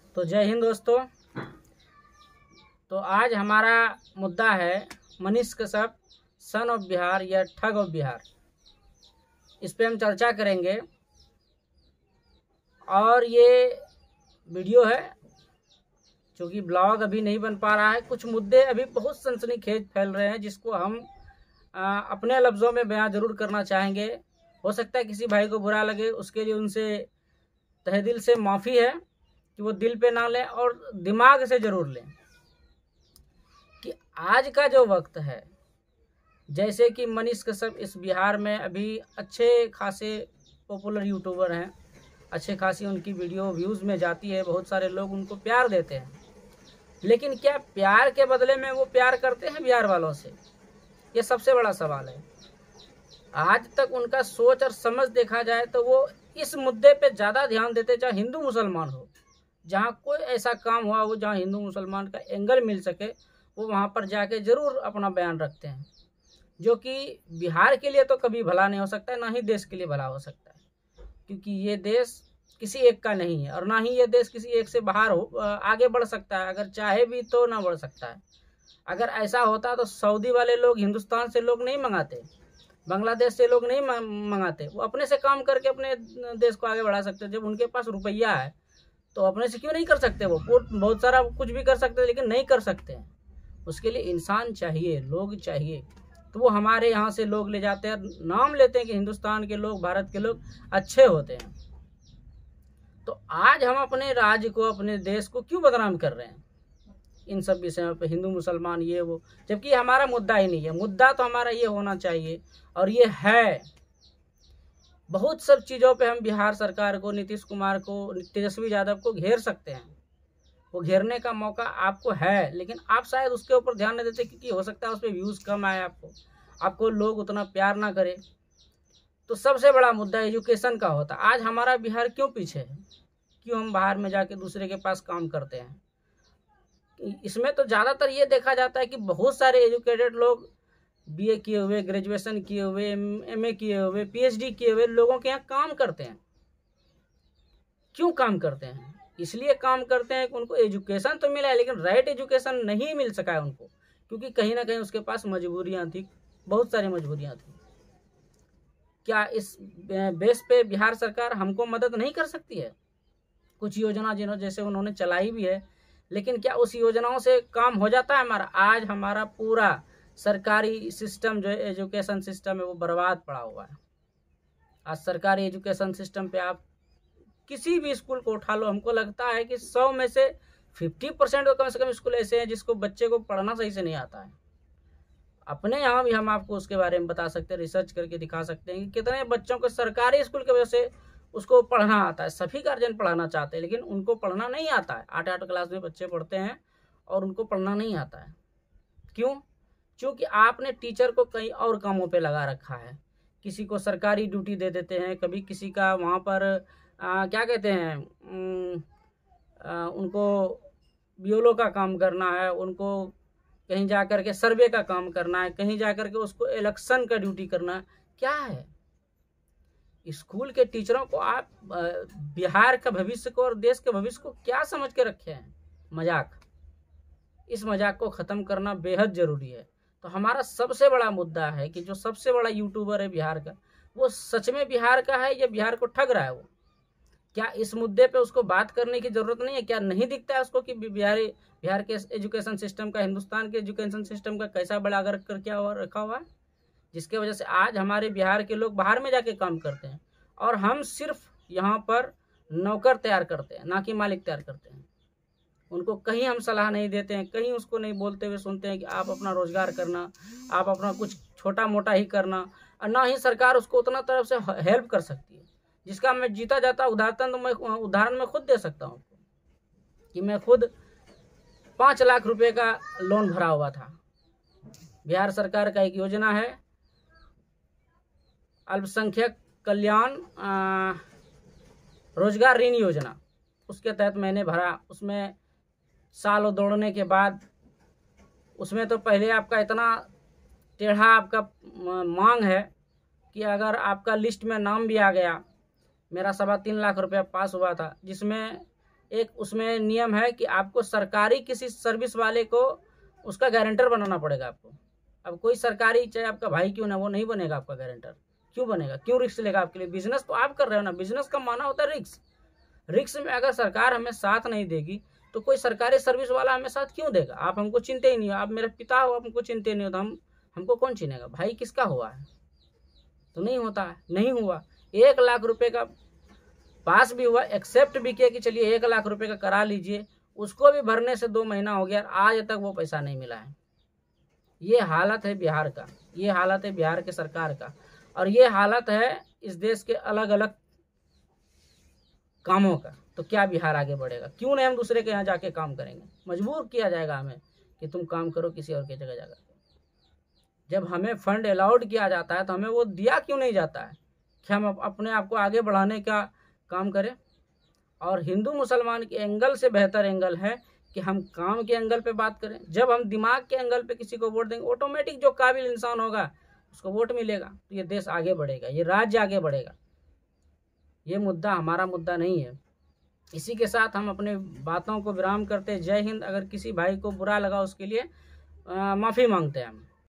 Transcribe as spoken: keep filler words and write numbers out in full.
तो जय हिंद दोस्तों। तो आज हमारा मुद्दा है मनीष कश्यप सन ऑफ बिहार या ठग ऑफ बिहार। इस पे हम चर्चा करेंगे और ये वीडियो है क्योंकि ब्लॉग अभी नहीं बन पा रहा है। कुछ मुद्दे अभी बहुत सनसनीखेज फैल रहे हैं जिसको हम आ, अपने लफ्ज़ों में बयां जरूर करना चाहेंगे। हो सकता है किसी भाई को बुरा लगे, उसके लिए उनसे तहे दिल से माफ़ी है कि वो दिल पे ना लें और दिमाग से ज़रूर लें कि आज का जो वक्त है, जैसे कि मनीष कश्यप इस बिहार में अभी अच्छे खासे पॉपुलर यूट्यूबर हैं, अच्छे खासी उनकी वीडियो व्यूज़ में जाती है, बहुत सारे लोग उनको प्यार देते हैं। लेकिन क्या प्यार के बदले में वो प्यार करते हैं बिहार वालों से? ये सबसे बड़ा सवाल है। आज तक उनका सोच और समझ देखा जाए तो वो इस मुद्दे पे ज़्यादा ध्यान देते, चाहे हिंदू मुसलमान हो, जहाँ कोई ऐसा काम हुआ हो जहाँ हिंदू मुसलमान का एंगल मिल सके, वो वहाँ पर जाके ज़रूर अपना बयान रखते हैं, जो कि बिहार के लिए तो कभी भला नहीं हो सकता है, ना ही देश के लिए भला हो सकता है, क्योंकि ये देश किसी एक का नहीं है और ना ही ये देश किसी एक से बाहर हो आगे बढ़ सकता है। अगर चाहे भी तो ना बढ़ सकता है। अगर ऐसा होता तो सऊदी वाले लोग हिंदुस्तान से लोग नहीं मंगाते, बांग्लादेश से लोग नहीं मंगाते, वो अपने से काम करके अपने देश को आगे बढ़ा सकते। जब उनके पास रुपया है तो अपने से क्यों नहीं कर सकते? वो बहुत सारा कुछ भी कर सकते, लेकिन नहीं कर सकते हैं। उसके लिए इंसान चाहिए, लोग चाहिए। तो वो हमारे यहाँ से लोग ले जाते हैं, नाम लेते हैं कि हिंदुस्तान के लोग, भारत के लोग अच्छे होते हैं। तो आज हम अपने राज्य को, अपने देश को क्यों बदनाम कर रहे हैं इन सब विषयों पे, हिंदू मुसलमान ये वो, जबकि हमारा मुद्दा ही नहीं है। मुद्दा तो हमारा ये होना चाहिए और ये है। बहुत सब चीज़ों पे हम बिहार सरकार को, नीतीश कुमार को, तेजस्वी यादव को घेर सकते हैं। वो घेरने का मौका आपको है, लेकिन आप शायद उसके ऊपर ध्यान नहीं देते, क्योंकि हो सकता है उस पर व्यूज़ कम आए, आपको आपको लोग उतना प्यार ना करें। तो सबसे बड़ा मुद्दा एजुकेशन का होता। आज हमारा बिहार क्यों पीछे है? क्यों हम बाहर में जाके दूसरे के पास काम करते हैं? इसमें तो ज़्यादातर ये देखा जाता है कि बहुत सारे एजुकेटेड लोग, बीए किए हुए, ग्रेजुएशन किए हुए, एमए किए हुए, पीएचडी किए हुए लोगों के यहाँ काम करते हैं। क्यों काम करते हैं? इसलिए काम करते हैं कि उनको एजुकेशन तो मिला है, लेकिन राइट एजुकेशन नहीं मिल सका है उनको, क्योंकि कहीं ना कहीं उसके पास मजबूरियाँ थी, बहुत सारी मजबूरियाँ थी। क्या इस बेस पे बिहार सरकार हमको मदद नहीं कर सकती है? कुछ योजना जिन्हों जैसे उन्होंने चलाई भी है, लेकिन क्या उस योजनाओं से काम हो जाता है हमारा? आज हमारा पूरा सरकारी सिस्टम जो है, एजुकेशन सिस्टम है, वो बर्बाद पड़ा हुआ है। आज सरकारी एजुकेशन सिस्टम पे आप किसी भी स्कूल को उठा लो, हमको लगता है कि सौ में से फिफ्टी परसेंट तो कम से कम स्कूल ऐसे हैं जिसको बच्चे को पढ़ना सही से नहीं आता है। अपने यहाँ भी हम आपको उसके बारे में बता सकते हैं, रिसर्च करके दिखा सकते हैं कि कितने बच्चों को सरकारी स्कूल की वजह से उसको पढ़ना आता है। सभी गार्जियन पढ़ाना चाहते हैं, लेकिन उनको पढ़ना नहीं आता है। आठ आठ क्लास में बच्चे पढ़ते हैं और उनको पढ़ना नहीं आता है। क्यों? क्योंकि आपने टीचर को कई और कामों पे लगा रखा है। किसी को सरकारी ड्यूटी दे देते हैं, कभी किसी का वहाँ पर आ, क्या कहते हैं, आ, उनको बीओलो का काम करना है, उनको कहीं जा कर के सर्वे का काम करना है, कहीं जा कर के उसको इलेक्शन का ड्यूटी करना है। क्या है? स्कूल के टीचरों को आप बिहार का भविष्य को और देश के भविष्य को क्या समझ के रखे हैं? मजाक। इस मजाक को ख़त्म करना बेहद ज़रूरी है। तो हमारा सबसे बड़ा मुद्दा है कि जो सबसे बड़ा यूट्यूबर है बिहार का, वो सच में बिहार का है या बिहार को ठग रहा है? वो क्या इस मुद्दे पे उसको बात करने की ज़रूरत नहीं है? क्या नहीं दिखता है उसको कि बिहारी बिहार के एजुकेशन सिस्टम का, हिंदुस्तान के एजुकेशन सिस्टम का कैसा बड़ा कर कर क्या रखा हुआ है, जिसके वजह से आज हमारे बिहार के लोग बाहर में जाके काम करते हैं और हम सिर्फ यहाँ पर नौकर तैयार करते हैं, ना कि मालिक तैयार करते हैं। उनको कहीं हम सलाह नहीं देते हैं, कहीं उसको नहीं बोलते हुए सुनते हैं कि आप अपना रोजगार करना, आप अपना कुछ छोटा मोटा ही करना, और ना ही सरकार उसको उतना तरफ से हेल्प कर सकती है। जिसका मैं जीता जाता उदाहरण तो मैं उदाहरण मैं खुद दे सकता हूँ कि मैं खुद पाँच लाख रुपए का लोन भरा हुआ था। बिहार सरकार का एक योजना है, अल्पसंख्यक कल्याण रोजगार ऋण योजना, उसके तहत मैंने भरा। उसमें साल दौड़ने के बाद उसमें तो पहले आपका इतना टेढ़ा आपका मांग है कि अगर आपका लिस्ट में नाम भी आ गया, मेरा सवा तीन लाख रुपया पास हुआ था, जिसमें एक उसमें नियम है कि आपको सरकारी किसी सर्विस वाले को उसका गारंटर बनाना पड़ेगा आपको। अब कोई सरकारी चाहे आपका भाई क्यों ना, वो नहीं बनेगा आपका गारंटर। क्यों बनेगा? क्यों रिस्क लेगा आपके लिए? बिजनेस तो आप कर रहे हो ना, बिजनेस का माना होता है रिस्क। रिस्क में अगर सरकार हमें साथ नहीं देगी तो कोई सरकारी सर्विस वाला हमें साथ क्यों देगा? आप हमको चिंते ही नहीं हो, आप मेरे पिता हो, आप हमको चिंते नहीं हो, तो हम हमको कौन चिनेगा? भाई किसका हुआ है? तो नहीं होता है, नहीं हुआ। एक लाख रुपए का पास भी हुआ, एक्सेप्ट भी किया कि चलिए एक लाख रुपए का करा लीजिए, उसको भी भरने से दो महीना हो गया, आज तक वो पैसा नहीं मिला है। ये हालत है बिहार का, ये हालत है बिहार के सरकार का, और ये हालत है इस देश के अलग अलग कामों का। तो क्या बिहार आगे बढ़ेगा? क्यों नहीं हम दूसरे के यहाँ जाके काम करेंगे? मजबूर किया जाएगा हमें कि तुम काम करो किसी और की जगह जाकर। जब हमें फंड अलाउड किया जाता है तो हमें वो दिया क्यों नहीं जाता है कि हम अपने आप को आगे बढ़ाने का काम करें? और हिंदू मुसलमान के एंगल से बेहतर एंगल है कि हम काम के एंगल पे बात करें। जब हम दिमाग के एंगल पे किसी को वोट देंगे, ऑटोमेटिक जो काबिल इंसान होगा उसको वोट मिलेगा, तो ये देश आगे बढ़ेगा, ये राज्य आगे बढ़ेगा। ये मुद्दा हमारा मुद्दा नहीं है। इसी के साथ हम अपने बातों को विराम करते हैं। जय हिंद। अगर किसी भाई को बुरा लगा उसके लिए माफ़ी मांगते हैं हम।